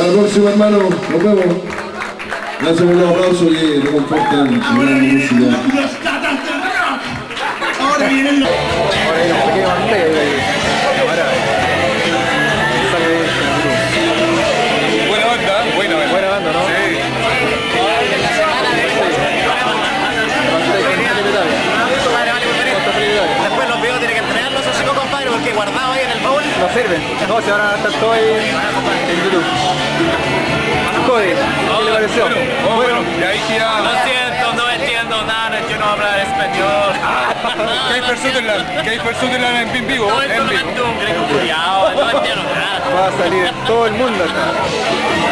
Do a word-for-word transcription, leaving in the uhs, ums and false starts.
Hasta la próxima, hermano. Nos vemos. Gracias por los aplausos y nos compartan la música. Ahora vienen los... Buena banda, buena banda. Buena banda, ¿no? Sí. Después los videos tienen que entregarlos, o si no, compadre, porque guardado ahí en el baúl no sirven. No, se van a estar todos ahí en YouTube. Cody, ¿qué le pareció? Bueno, oh, bueno, y ahí sí ya... Lo siento, no entiendo nada, yo no hablo español. Kiefer Sutherland, Kiefer Sutherland en vivo, No, en esto vivo. no es un griego culiao, no entiendo nada. Va a salir todo el mundo acá.